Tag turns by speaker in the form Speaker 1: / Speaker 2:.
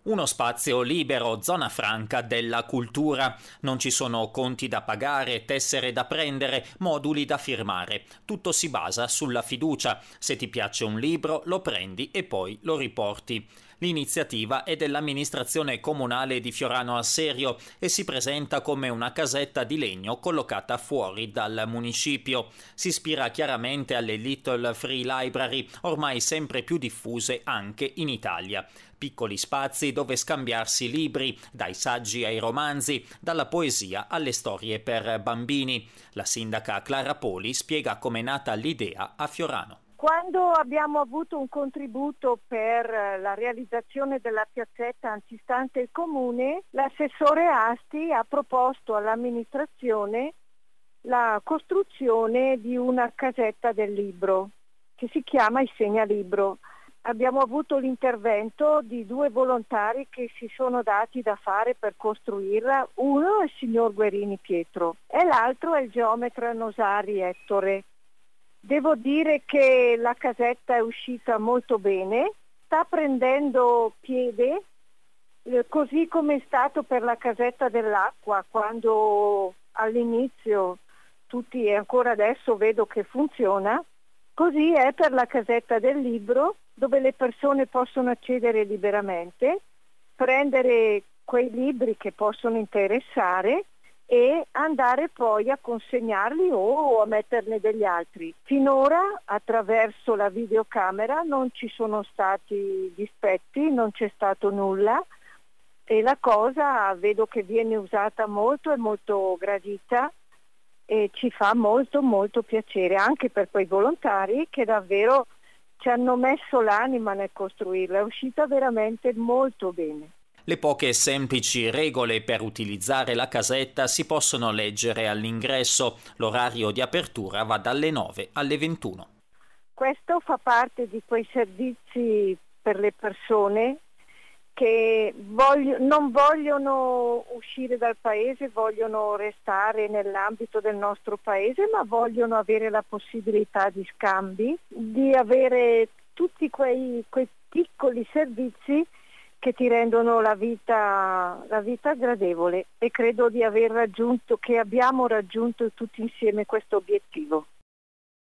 Speaker 1: Uno spazio libero, zona franca della cultura. Non ci sono conti da pagare, tessere da prendere, moduli da firmare. Tutto si basa sulla fiducia. Se ti piace un libro, lo prendi e poi lo riporti. L'iniziativa è dell'amministrazione comunale di Fiorano al Serio e si presenta come una casetta di legno collocata fuori dal municipio. Si ispira chiaramente alle Little Free Library, ormai sempre più diffuse anche in Italia. Piccoli spazi dove scambiarsi libri, dai saggi ai romanzi, dalla poesia alle storie per bambini. La sindaca Clara Poli spiega com'è nata l'idea a Fiorano.
Speaker 2: Quando abbiamo avuto un contributo per la realizzazione della piazzetta antistante il comune, l'assessore Asti ha proposto all'amministrazione la costruzione di una casetta del libro che si chiama Il Segnalibro. Abbiamo avuto l'intervento di 2 volontari che si sono dati da fare per costruirla. Uno è il signor Guerini Pietro e l'altro è il geometra Nosari Ettore. Devo dire che la casetta è uscita molto bene, sta prendendo piede, così come è stato per la casetta dell'acqua, quando all'inizio tutti e ancora adesso vedo che funziona, così è per la casetta del libro, dove le persone possono accedere liberamente, prendere quei libri che possono interessare e andare poi a consegnarli o a metterne degli altri. Finora attraverso la videocamera non ci sono stati dispetti, non c'è stato nulla e la cosa vedo che viene usata molto e molto gradita e ci fa molto piacere anche per quei volontari che davvero ci hanno messo l'anima nel costruirla, è uscita veramente molto bene.
Speaker 1: Le poche semplici regole per utilizzare la casetta si possono leggere all'ingresso. L'orario di apertura va dalle 9 alle 21.
Speaker 2: Questo fa parte di quei servizi per le persone che non vogliono uscire dal paese, vogliono restare nell'ambito del nostro paese, ma vogliono avere la possibilità di scambi, di avere tutti quei piccoli servizi che ti rendono la vita gradevole, e credo che abbiamo raggiunto tutti insieme questo obiettivo.